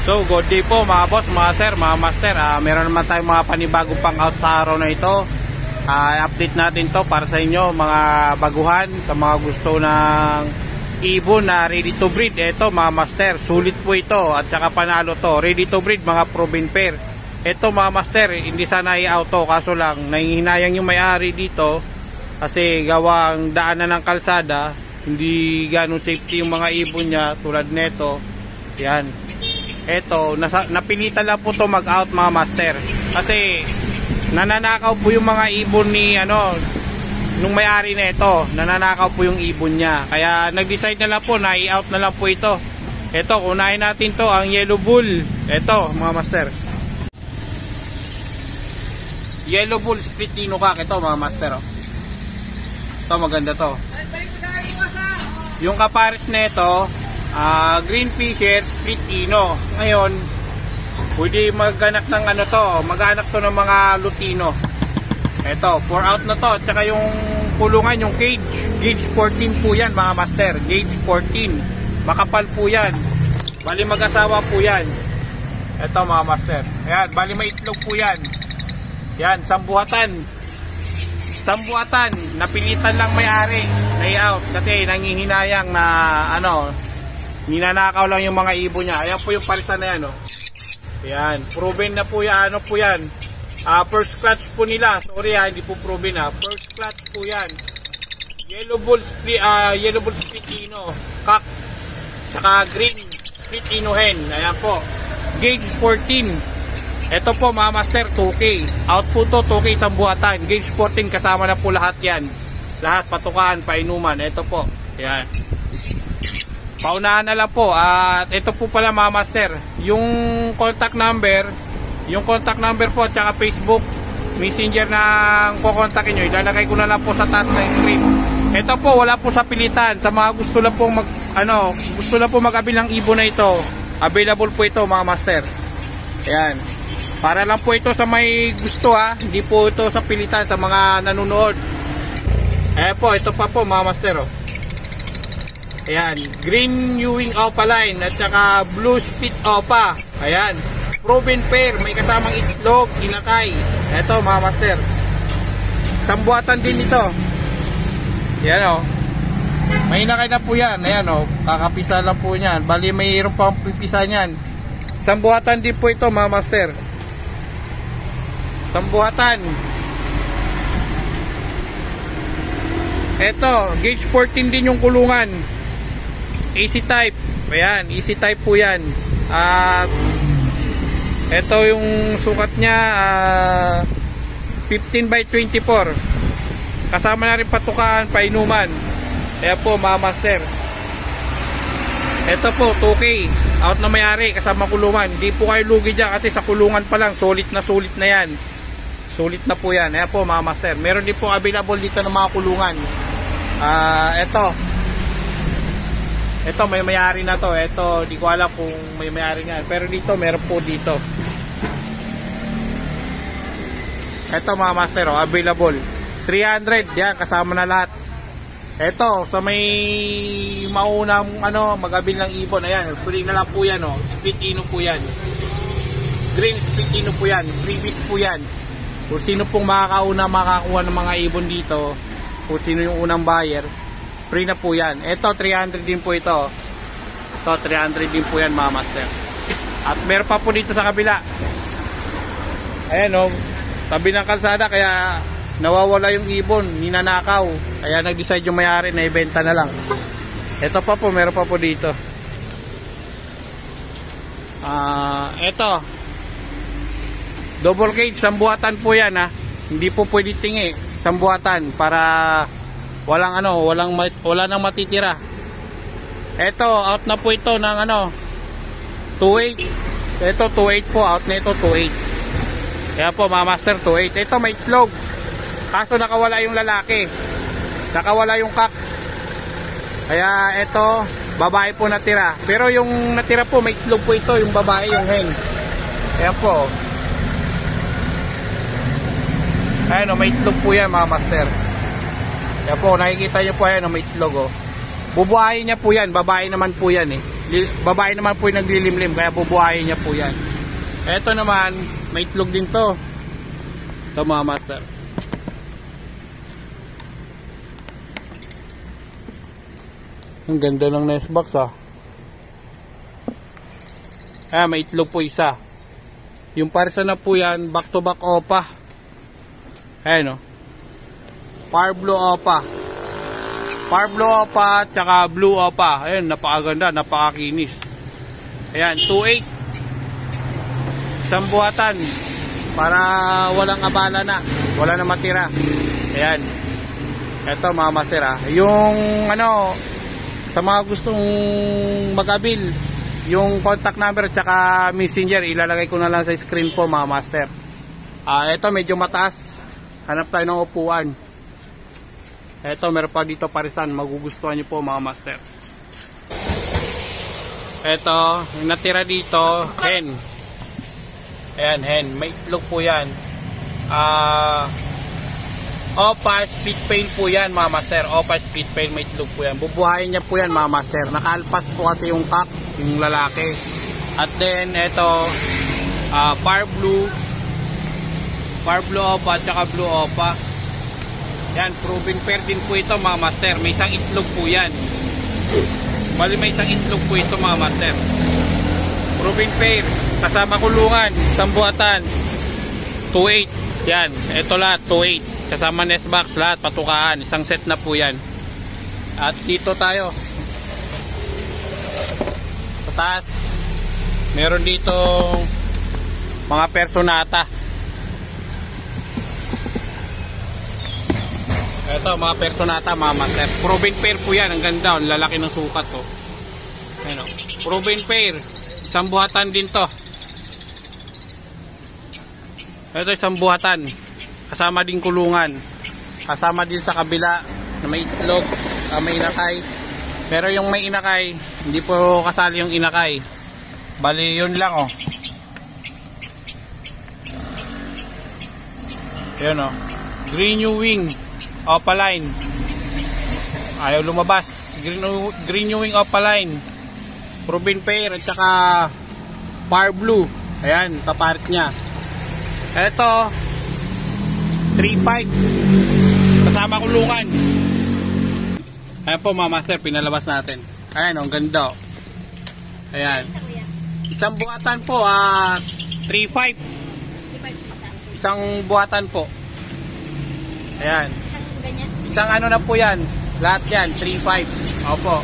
So good day po mga boss, mga sir, mga master. Meron naman tayong mga panibagong pang out sa araw na ito. Update natin to para sa inyo mga baguhan, sa mga gusto ng ibon na ready to breed. Ito mga master, sulit po ito at saka panalo to. Ready to breed mga proven pair. Ito mga master, hindi sana i-auto, kaso lang nanghihinayang yung may-ari dito kasi gawang daanan ng kalsada, hindi ganun safety yung mga ibon niya tulad neto. Yan. Eto, napilitan lang po to mag-out mga master. Kasi nananakaw po yung mga ibon ni nung may-ari na ito. Nananakaw po yung ibon niya. Kaya nag-decide na lang po na i-out na lang po ito. Eto, unahin natin to ang Yellow Bull. Eto mga master, Yellow Bull split tinukak. Ito mga master, oh. Ito maganda to. Yung kapares na ito, Green Fisher Split Ino. Ngayon, pwede mag-anak ng mag-anak to ng mga Lutino. Ito, 4 out na to. At saka yung kulungan, yung cage, gauge 14 po yan mga master. Gauge 14. Makapal po yan. Bali mag-asawa po yan. Ito mga master. Ayan, bali may itlog po yan. Yan, sambuhatan. Sambuhatan. Napilitan lang may-ari na i-out kasi nangihinayang na ninanakaw lang yung mga ibon niya. Ayan po yung palisan na yan, oh. Ayan, proven na po yan. Ano po yan? First clutch po nila. Sorry hindi po proven First clutch po yan. Yellow Bull Split Ino Cock, saka Green Split Ino Hen. Ayan po. Gauge 14. Ito po mga master, 2K. Out po to, 2K isang buhatan. Gauge 14 kasama na po lahat yan. Lahat, patukaan, painuman. Ito po. Ayan. Paunahan na lang po. At ito po pala mga master, yung contact number po at saka Facebook Messenger na kukontakin nyo, ilalagay ko na lang po sa taas ng screen. Ito po, wala po sa pilitan. Sa mga gusto lang po gusto lang po mag-abil ng ibon na ito, available po ito mga master. Ayan. Para lang po ito sa may gusto hindi po ito sa pilitan sa mga nanonood. Ayan po, ito pa po mga master, oh. Ayan, Green Ewing Opaline at saka Blue Split Opa. Ayan, proven pair, may kasamang itlog, inakay. Ito mga master, sambuatan din ito. Ayan, oh. May inakay na po yan. Ayan, oh. Kakapisa lang po yan. Bali mayroon pang pipisa yan. Sambuatan din po ito mga master. Sambuatan. Ito, gauge 14 din yung kulungan. Easy type. Ayan, easy type po yan. At ito yung sukat niya, 15 by 24. Kasama na rin patukaan, painuman. Ayan po mga master. Ito po, 2K. Out na may-ari, kasama kulungan. Hindi po kayo lugi dyan kasi sa kulungan pa lang, sulit na yan. Sulit na po yan. Ayan po mga master. Meron din po available dito ng mga kulungan. Ito may may-ari na to. Ito, di ko alam kung may may-ari nga. Pero dito, meron po dito. Ito mga master, available. 300, yan, kasama na lahat. Ito, sa may maunang mag-abil ng ibon. Ayan, pwede na lang po yan, oh. Split Ino po yan. Green Split Ino po yan. Freebies po yan. Kung sino pong makakuha ng mga ibon dito, kung sino yung unang buyer, free na po yan. Ito 300 din po ito. Ito 300 din po yan mga master. At meron pa po dito sa kabila. Ayan, oh, tabi ng kalsada, kaya nawawala yung ibon, ninanakaw. Kaya nag-decide yung may-ari na ibenta na lang. Ito pa po, meron pa po dito. Ito double cage, sambuatan po yan Hindi po pwede tingi, sambuatan para wala nang matitira. Ito, out na po ito ng 2.8. Ito 2.8 po, out na ito 2.8. Kaya po mga master, 2.8. Ito may itlog. Kaso nakawala yung lalaki. Nakawala yung cock. Kaya ito, babae po natira. Pero yung natira po, may itlog po ito, yung babae, yung hen. Kaya po. Ayan, may itlog po yan mga master. Kaya po, nakikita nyo po yan, may itlog, oh. Bubuhayin niya po yan, babae naman po yan, eh. babae naman po yung naglilimlim, kaya bubuhayin niya po yan. Ito naman, may itlog din to. Ito mga master. Ang ganda ng nest box ah. May itlog po isa. Yung parsa na po yan, back to back opa. Ayan o. Far blue opa. Far blue opa, tsaka blue opa. Ayan, napakaganda, napakakinis. Ayan, 2.8. Isang buhatan. Para walang abala na. Wala na matira. Ayan. Ito mga master ah. Yung ano, sa mga gustong mag-abil, yung contact number at saka messenger, ilalagay ko na lang sa screen po mga master. Ito medyo mataas. Hanap tayo ng upuan. Ito meron pa dito parisan. Magugustuhan nyo po mga master. Ito, yung natira dito, hen. Ayan, hen. May itlog po yan. Opa, split pail po yan mga master. Opa, split pail, may itlog po yan. Bubuhayin niya po yan mga master. Nakalpas po kasi yung cock, yung lalaki. At then, ito, far blue opa, tsaka blue opa. Yan, proven pair din po ito mga master. May isang itlog po yan. Bali may isang itlog po ito mga master. Proven pair, kasama kulungan, isang buhatan, 2.8. Yan, ito lahat, 2.8. Kasama nest box, lahat, patukaan. Isang set na po yan. At dito tayo. Sa taas, meron dito mga personata. Ito, mga personata, mga master. Proven pair po yan. Ang ganda, ang lalaki ng sukat to. Ano, proven pair. Isang buhatan din to. Ito, isang buhatan. Kasama din kulungan. Kasama din sa kabila na may itlog, may inakay. Pero yung may inakay, hindi po kasali yung inakay. Bali, yun lang oh. Yun oh. Green New Wing Opaline. Ayaw lumabas. Green New Wing Opaline. Proven pair at saka Far Blue. Ayan, kaparit niya. Ito 3.5 kasama kulungan. Ayan po mga master, pinalabas natin. Ayan, ang ganda. Ayan. Isang buhatan po, 3.5. Isang buhatan po. Ayan. Isang ano na po yan. Lahat yan, 3.5. Opo.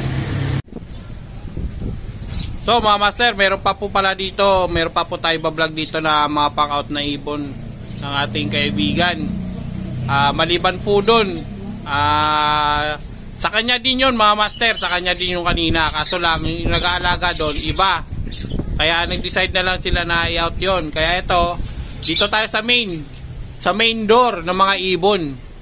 So mga master, meron pa po pala dito. Meron pa po tayo bablog dito na mga pang-out na ibon ng ating kaibigan. Maliban po dun, sa kanya din yun mga master, sa kanya din yung kanina, kaso lang yung nag-aalaga doon iba, kaya nag-decide na lang sila na i-out yun. Kaya ito, dito tayo sa main door ng mga ibon.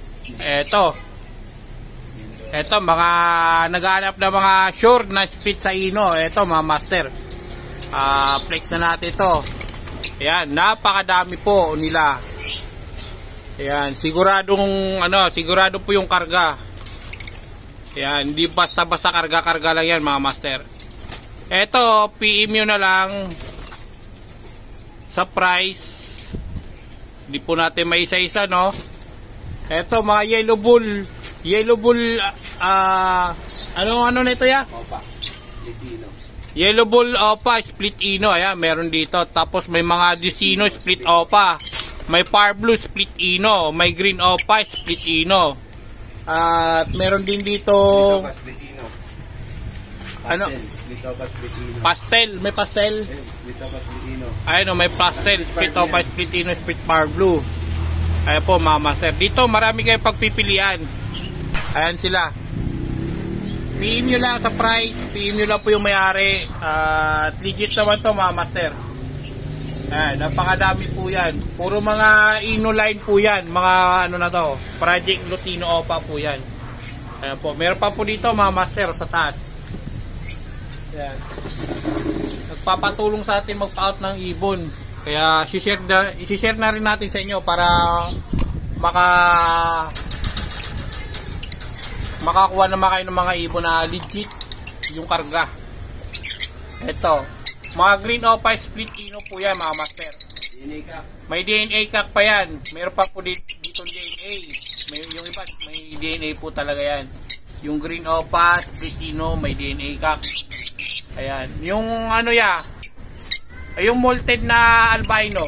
Ito mga nag-aanap na mga sure na split sa ino. Ito mga master, flex na natin ito. Ayan, napakadami po nila. Ayan, sigurado po yung karga. Ayan, hindi basta-basta karga-karga lang yan mga master. Ito, PM nyo na lang sa price. Hindi po natin may isa-isa, no? Ito, mga yellow bull, ano nito ya? Opa, split ino. Yellow bull opa, split ino. Ayan, meron dito. Tapos may mga disino, split opa. May far blue, split ino. May green opa, split ino. At meron din dito split ino. Ano? Split opa, split ino. Pastel, may pastel. Split opa, split ino. Ayun, may pastel, split opa, split ino, split far blue. Ayan po mga master. Dito marami kayong pagpipilian. Ayan sila. PM nyo lang sa price. PM nyo lang po yung may-ari. At legit naman to mga master. Ayan, napakadami po yan. Puro mga Ino line po yan. Mga ano na to, Project Lutino Opa po yan. Ayan po. Meron pa po dito mga master sa taas. Ayan. Nagpapatulong sa atin magpa-out ng ibon. Kaya i-share na rin natin sa inyo para makakuha naman kayo ng mga ibon na legit yung karga. Ito, mga green opa split ino po yan mga master. DNA ka. May DNA kak pa yan. Meron pa po dito DNA. Yung iba may DNA po talaga yan. Yung green opa split ino may DNA kak. Ayan. Yung ano ya, yung molted na albino.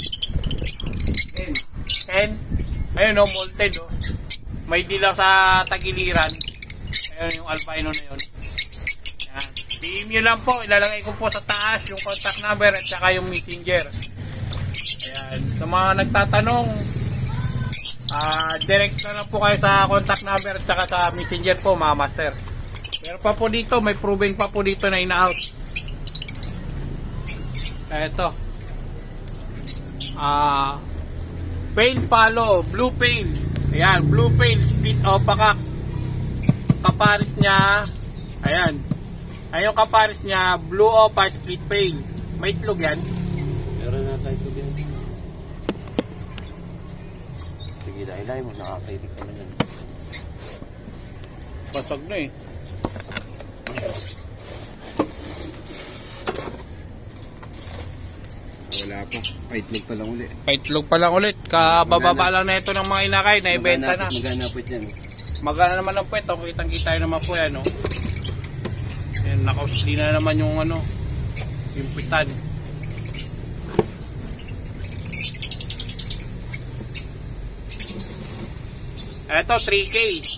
10. Ayun o, molted o. May dilaw sa tagiliran. Ayun yung albino na yun. Ayan. PM nyo lang po. Ilalagay ko po sa taas yung contact number at saka yung messenger. Ayan. Sa mga nagtatanong, direct na lang po kayo sa contact number at saka sa messenger po mga master. Pero pa po dito, may proven pa po dito na in-out. Ito. Pail palo, blue pail. Ayan, blue pail, split opa kak. Kaparis niya, ayan. Ayun kaparis niya, blue opa, split pail. May itlog yan. Meron na tayo itlog yan. Sige, dahil mo, nakakaitik naman yan. Pasag na eh. Wala pa. Paitlog pa lang ulit. Paitlog pa lang ulit. Kabababa lang na ito ng mga inakay. Naibenta na. Magana po dyan. Magana naman ang puwet. Kitang-kita naman po yan. No? Yan, nakausli na naman yung ano, yung pitan. Ito, 3K.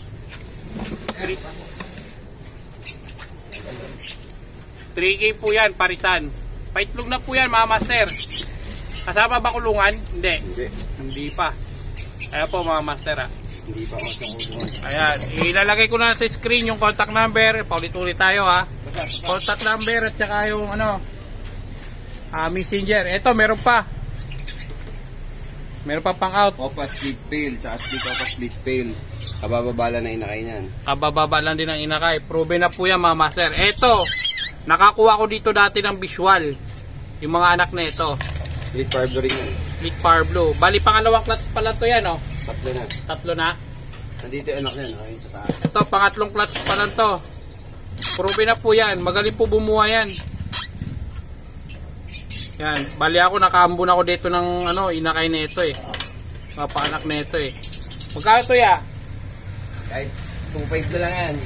3K po yan, parisan. Paitlog na po yan mga master. Kasama ba kulungan? Hindi. Hindi pa. Ayan po mga master ha. Hindi pa ako sa kulungan. Ayan. Ilalagay ko na sa screen yung contact number. Paulit-ulit tayo ha. Contact number at saka yung ano, messenger. Ito meron pa. Meron pa pang out. Opa split pail. Tsaka split pail. Kabababala na inakay niyan. Kabababa lang din ang inakay. Proven na po yan mga master. Ito. Nakakuha ko dito dati ng visual. Yung mga anak na ito. Split power blue rin yan. Split power blue. Bali pangalawang clutch pala to yan oh. Tatlo na. Tatlo na. Nandito yung anak yan. Ayun sa taas. Ito pangatlong clutch pala to. Proven na po yan. Magaling po bumuha yan. Yan. Bali ako nakaambon ako dito ng ano, inakay na ito eh. Mga paanak na ito eh. Magkano to ya? Kahit 2.5 na lang yan.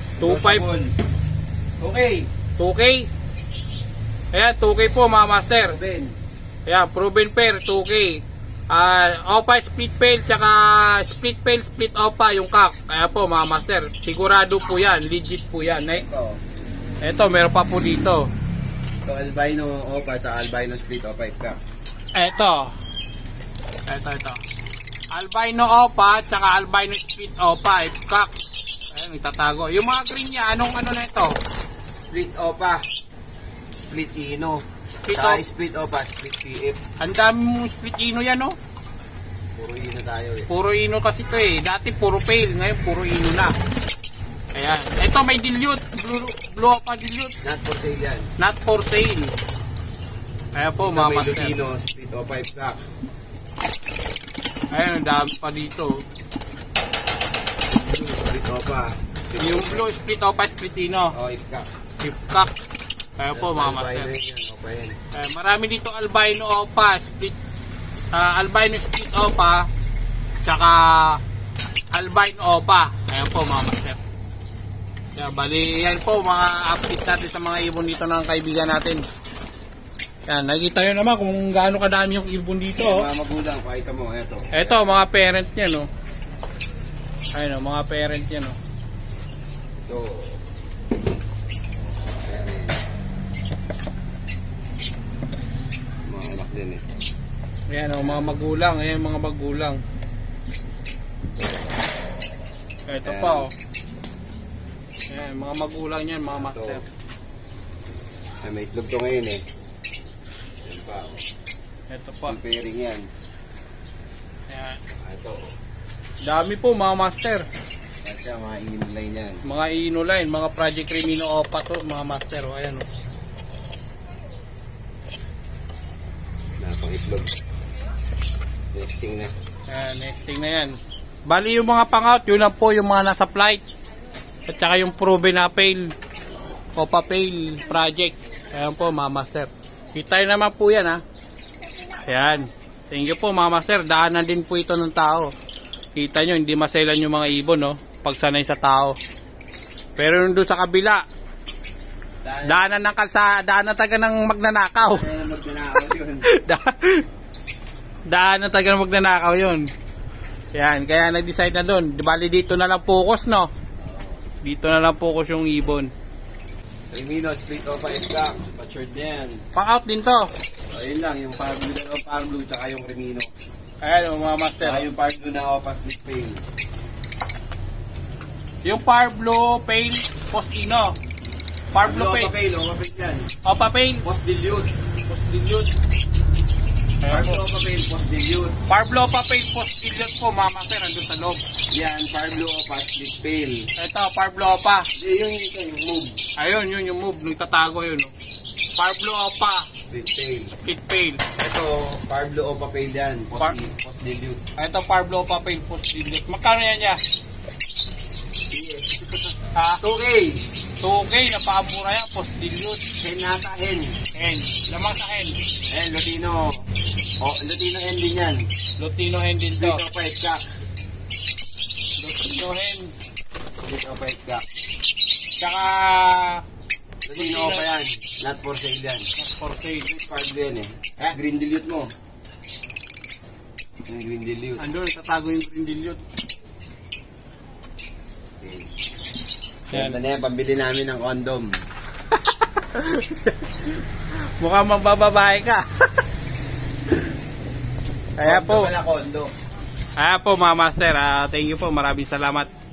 2.5. Okay. 2K. Ayan, 2K po mga master. Ben. Ayan, proven pair, 2K. Opa split pail, tsaka split pail, split opa yung kak. Kaya po mga master, sigurado po yan, legit po yan. Ito, meron pa po dito. Ito, albino opa, tsaka albino split opa kak. Ito. Albino opa, tsaka albino split opa, kak. Ayan, itatago. Yung mga green niya, anong ano na ito? Split opa, split ino, split opa, split PF. Ang dami mong split ino yan, no? Puro ino tayo eh. Puro ino kasi ito eh. Dati puro pail, ngayon puro ino na. Ayan. Ito may dilute, blue opa dilute. Not for sale yan. Not for sale. Ayan po mga master. May Lutino, split opa black. Ayan, ang dami pa dito. Split opa. Yung blue split opa, split ino. Oh, ipkak. Ipkak. Kaya po mga master. Marami dito albino opa, split albino split opa, tsaka albino opa. Ayan po mga master. Kaya bali yan po mga update natin sa mga ibon dito ng kaibigan natin. Yan, nakikita nyo naman kung gaano kadami yung ibon dito. Mga magulang, pakita mo, eto. Eto, mga parent niya no. Ayun o, mga parent niya no. Ito. Mga anak din eh. Ayan o, mga magulang. Ayan mga magulang. Ito pa o. Ayan, mga magulang yan, mga master. Ay, may itlog to ngayon eh. Ayan pa o. Ito pa. Ang pairing yan. Ayan. Ito o. Dami po mga master. At siya, mga ino-line yan. Mga ino-line, mga Project Remino Opa to, mga master o. Ayan o. Napang itlog. Nesting na. Ayan, nesting na yan. Bali yung mga pang-out, yun lang po yung mga nasa flight. At saka yung proven na fail. Opa fail project. Ayan po mga master. Kita nyo naman po yan ha. Ayan. Thank you po mga master. Daanan din po ito ng tao. Kita nyo, hindi maselan yung mga ibon, no? Pagsanay sa tao. Pero nung doon sa kabila, daanan ng kalsada, daanan taga ng magnanakaw. Daanan taga ng magnanakaw yun. Yan, kaya nag-decide na doon. Bali dito na lang focus, no? Dito na lang focus yung ibon. Remino, split opa F-Gap. Matured na yan. Pang-out din to. So, ayun lang, yung Power Blue, tsaka yung Remino. Ayan, mga master. Tsaka yung Power Blue na opa split pain. Yung Power Blue, Pain, Post-Ino. Power Blue, Pain. Opa pain yan. Opa Pain. Post-dilute. Post-Dilute. Power Blue opa pain, post-dilute. Power Blue, Opa Pain, Post-Dilute po, mga master. Andun sa loob. Yan, Power Blue opa split pain. Ito, Power Blue, Opa. Yung move. Ayun, yun yung move. Nagtatago yun. No? Power Blue, Opa. Split pain. Split Pain. Ito, Power Blue opa pain yan. Post-dilute. Ito, Power Blue, Opa Pain, Post-Dilute. Magkano yan niya? Ha? 2K. 2K, napamura yan, Post-Dilute. Hen nata, hen. Hen. Lamang sa hen. Eh, Lutino. Lutino hen din yan. Lutino hen din to. Split opa F-Gap. Lutino hen. Split opa F-Gap. Tsaka... Lutino opa yan. Not for sale yan. for sale. Power Blue yan eh. Green dilute mo. Yung green dilute. Andun, tatago yung green dilute. Okay. Yan. Ganda na yan, pambili namin ng condom. Mukhang mabababae ka. Kaya po. Wala kondo. Kaya po mga master, thank you po. Maraming salamat.